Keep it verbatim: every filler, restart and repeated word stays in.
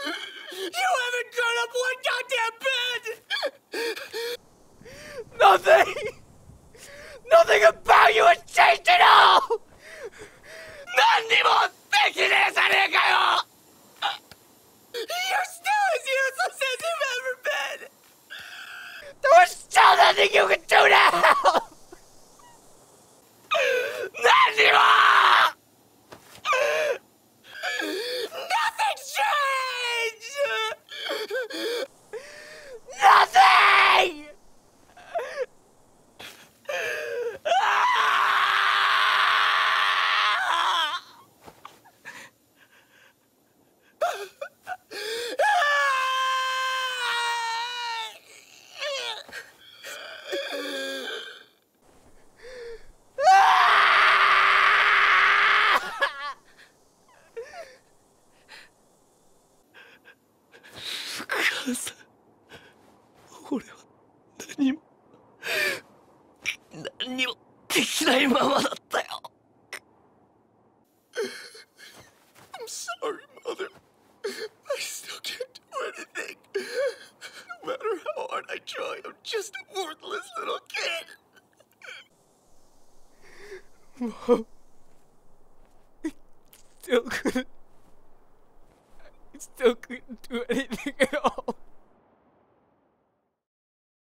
You haven't grown up one goddamn bit! Nothing! Nothing about you has changed at all! 何にもできねえじゃねえかよ! You're still as useless as you've ever been! There was still nothing you could do now! 何にも! Nothing changed! Nothing! I'm sorry, Mother. I still can't do anything. No matter how hard I try, I'm just a worthless little kid. Mom, I still couldn't. I still couldn't do anything